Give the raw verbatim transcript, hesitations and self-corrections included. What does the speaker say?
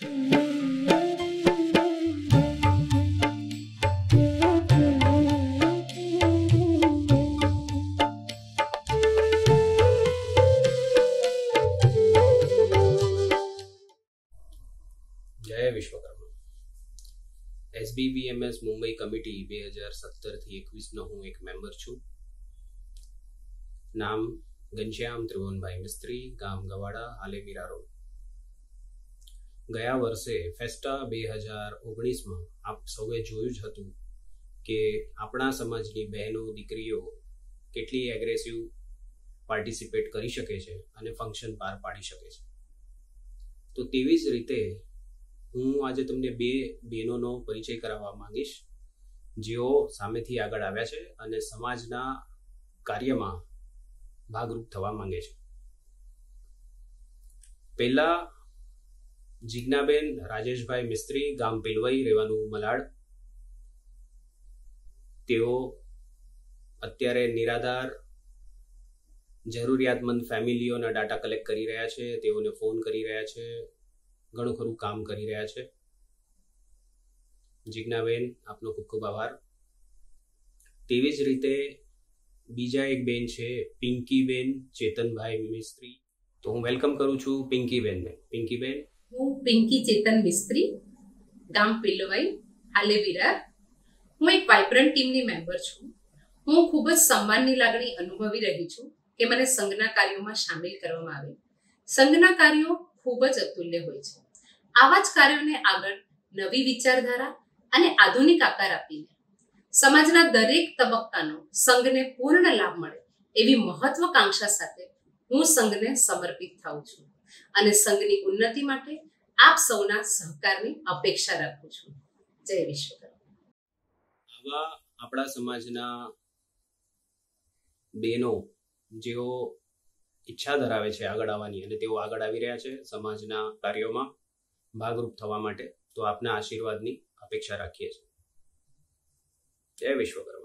જય વિશ્વકર્મા. એસબીબીએમએસ મુંબઈ કમિટી બે હજાર સત્તર થી એકવીસ નો હું એક મેમ્બર છું. નામ ઘનશ્યામ ત્રિભુવનભાઈ મિસ્ત્રી, ગામ ગવાડા, હાલે મીરા રોડ. ગયા વર્ષે ફેસ્ટા બે હજાર ઓગણીસમાં આપ સૌએ જોયું જ હતું કે આપણા સમાજની બહેનો દીકરીઓ કેટલી એગ્રેસિવ પાર્ટિસિપેટ કરી શકે છે અને ફંક્શન પાર પાડી શકે છે. તો તેવી જ રીતે હું આજે તમને બે બહેનોનો પરિચય કરાવવા માંગીશ, જેઓ સામેથી આગળ આવ્યા છે અને સમાજના કાર્યમાં ભાગરૂપ થવા માંગે છે. પહેલા જીજ્ઞાબેન રાજેશભાઈ મિસ્ત્રી, ગામ પેલવાઈ, રહેવાનું મલાડ. તેઓ અત્યારે નિરાધાર જરૂરિયાતમંદ ફેમિલીઓના ડાટા કલેક્ટ કરી રહ્યા છે, તેઓને ફોન કરી રહ્યા છે, ઘણું ખરું કામ કરી રહ્યા છે. જીજ્ઞાબેન, આપનો ખૂબ ખૂબ આભાર. તેવી જ રીતે બીજા એક બેન છે પિંકીબેન ચેતનભાઈ મિસ્ત્રી. તો હું વેલકમ કરું છું પિંકીબેનને. પિંકીબેન. હું પિંકી ચેતન મિસ્ત્રી, ગામ પેલવાઈ, હાલે વિરાર. હું એક વાઇબ્રન્ટ ટીમની મેમ્બર છું. હું ખૂબ જ સન્માનની લાગણી અનુભવી રહી છું કે મને સંઘના કાર્યોમાં સામેલ કરવામાં આવે. સંઘના કાર્યો ખૂબ જ અતુલ્ય હોય છે. આવા જ કાર્યોને આગળ નવી વિચારધારા અને આધુનિક આકાર આપીને સમાજના દરેક તબક્કાનો સંઘને પૂર્ણ લાભ મળે એવી મહત્વકાંક્ષા સાથે હું સંઘને સમર્પિત થાઉં છું અને સંઘની ઉન્નતિ માટે આપ સૌના સહકારની અપેક્ષા રાખું છું. જય વિશ્વકર્મા. આવા આપણા સમાજના બહેનો જેઓ ઈચ્છા ધરાવે છે આગળ આવવાની અને તેઓ આગળ આવી રહ્યા છે સમાજના કાર્યોમાં ભાગરૂપ થવા માટે, તો આપના આશીર્વાદની અપેક્ષા રાખીએ છીએ. જય વિશ્વકર્મા.